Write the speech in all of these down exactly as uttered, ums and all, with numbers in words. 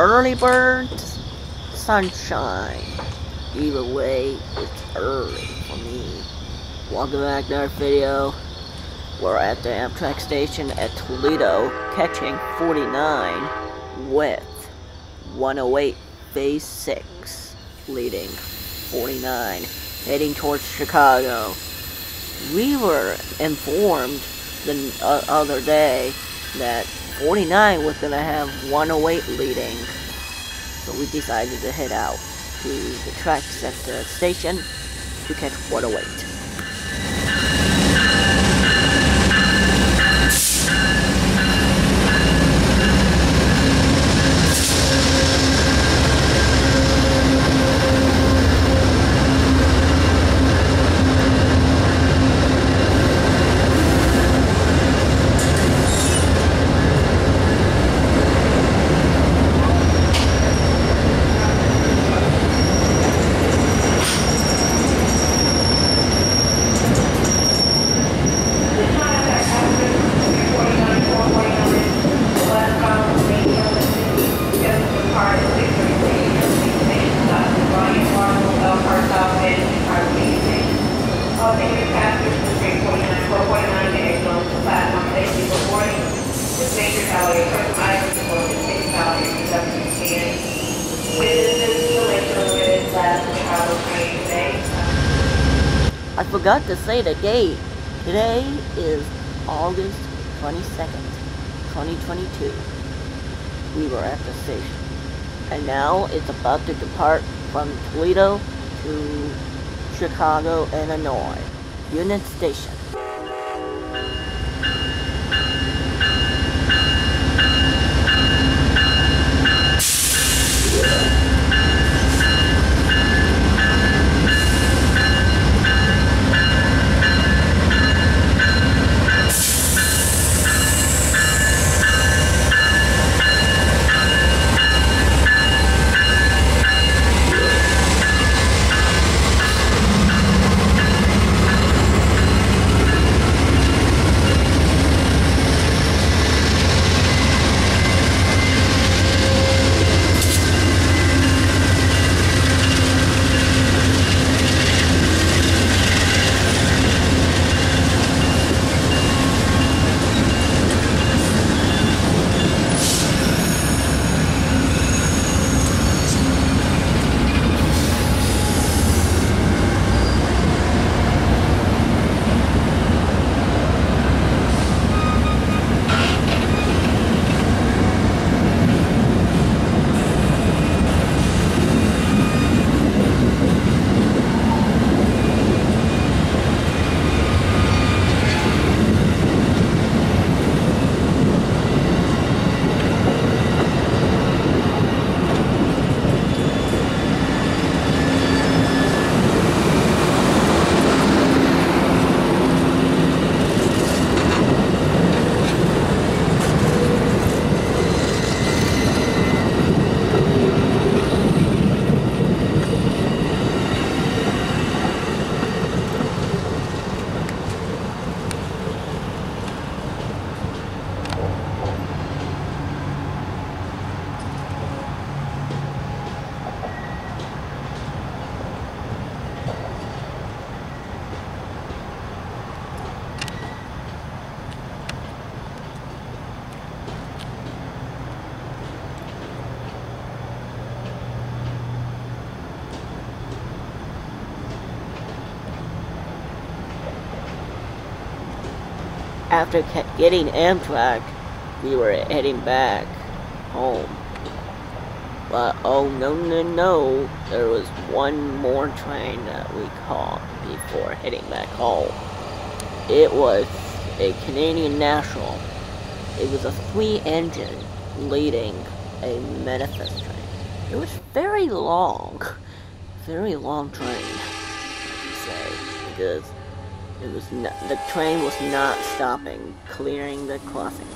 early bird sunshine. Either way, it's early for me. Welcome back to our video. We're at the Amtrak station at Toledo, catching forty-nine with one oh eight phase six, leading forty-nine, heading towards Chicago. We were informed the uh, other day that forty-nine was going to have one oh eight leading, so we decided to head out to the tracks at the station to catch one oh eight. I forgot to say the date. Today is August twenty-second, twenty twenty-two. We were at the station. And now it's about to depart from Toledo to Chicago, Illinois. Union Station. After getting Amtrak, we were heading back home. But oh no no no, there was one more train that we caught before heading back home. It was a Canadian National. It was a three engine leading a manifest train. It was very long, very long train, I should say, because it was not, the train was not stopping, clearing the crossing.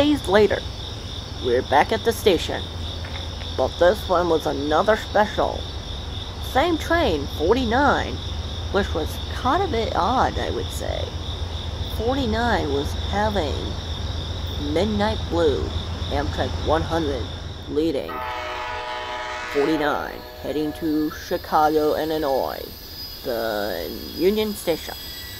days later, we're back at the station, but this one was another special. Same train, forty-nine, which was kind of a bit odd, I would say. forty-nine was having Midnight Blue, Amtrak one hundred, leading. forty-nine, heading to Chicago, Illinois, the Union Station.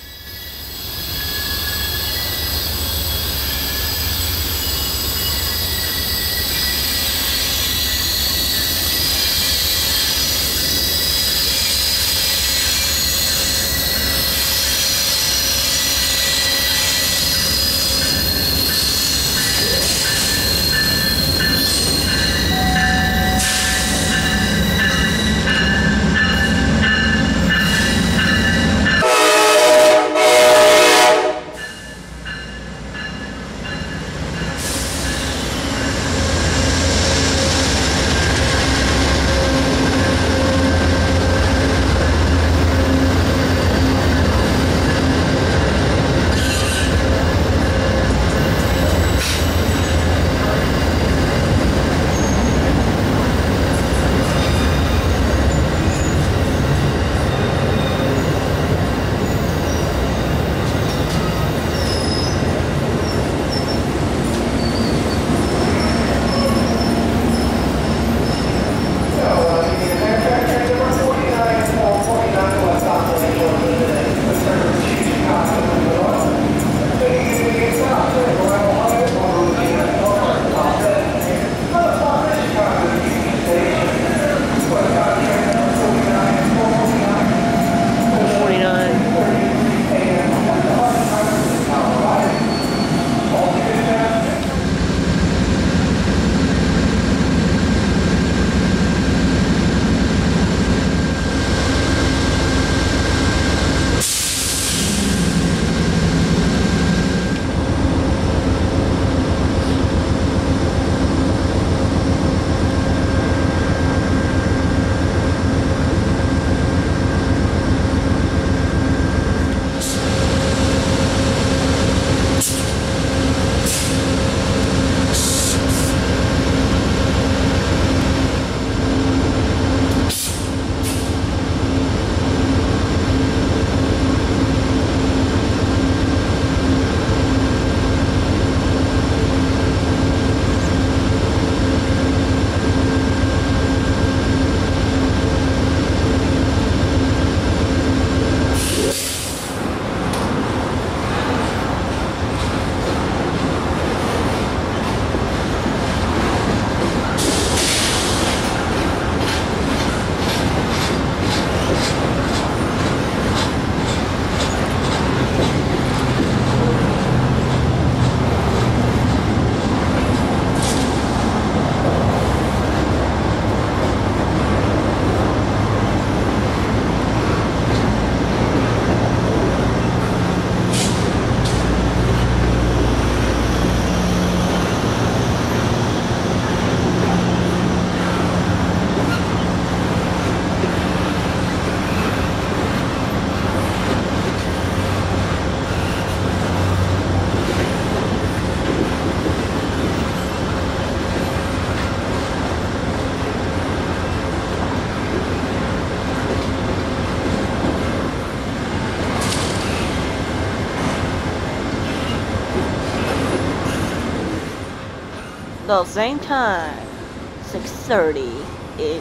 The same time, six thirty, it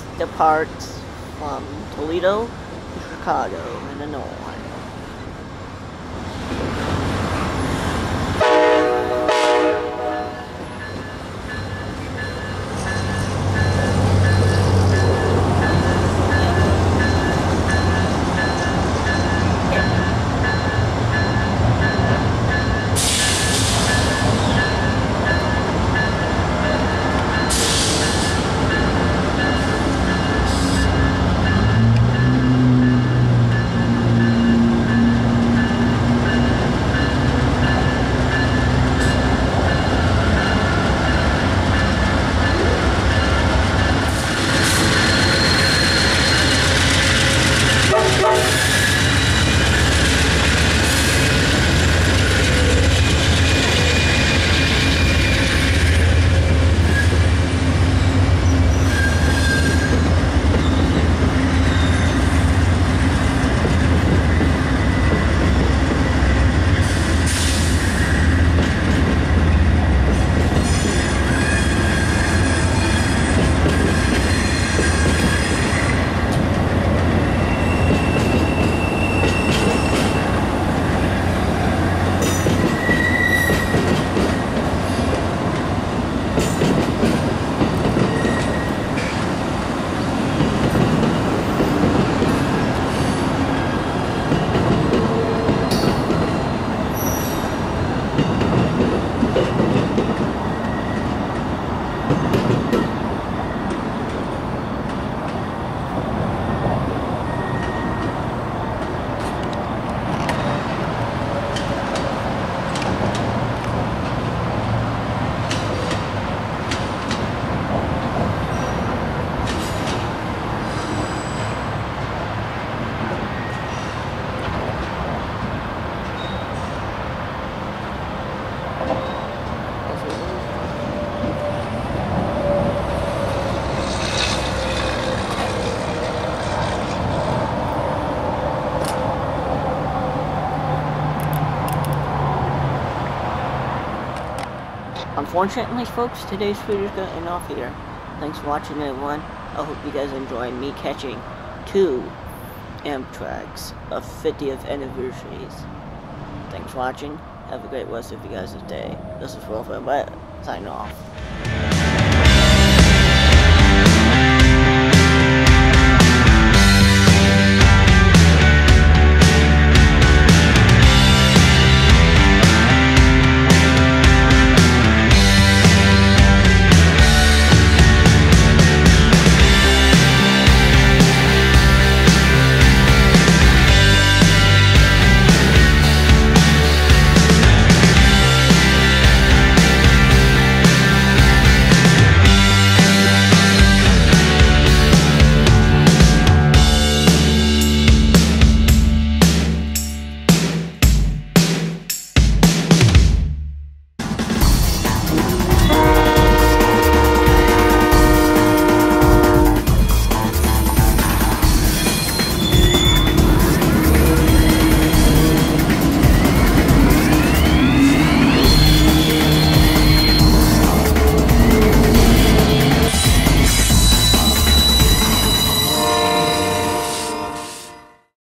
departs from Toledo to Chicago, Illinois. unfortunately, folks, today's video's getting off here. Thanks for watching, everyone. I hope you guys enjoy me catching two Amtrak's of fiftieth anniversaries. Thanks for watching. Have a great rest of you guys' day. This is Wolf, but signing off.